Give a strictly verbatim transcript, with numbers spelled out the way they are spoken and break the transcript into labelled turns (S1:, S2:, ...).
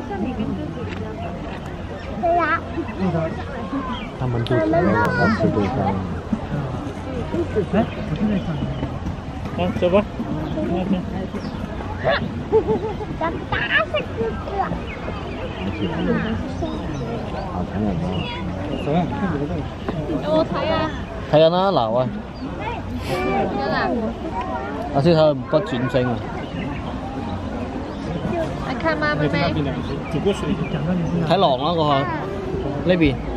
S1: 像你跟哥哥一样。
S2: 对呀。
S3: 他们就吃吃对方。
S4: 哎，我现在想。
S3: 好，走吧。
S2: 长大是哥哥。
S3: 好睇人咯。
S4: 走啊，看別的。
S1: 有冇睇啊？
S3: 睇緊啦，嗱喂。
S1: 得啦。
S3: 阿先睇不轉聲啊。
S1: 來看嗎，妹妹？
S4: 走過水，講到你身上。
S3: 睇狼啦，過去呢邊。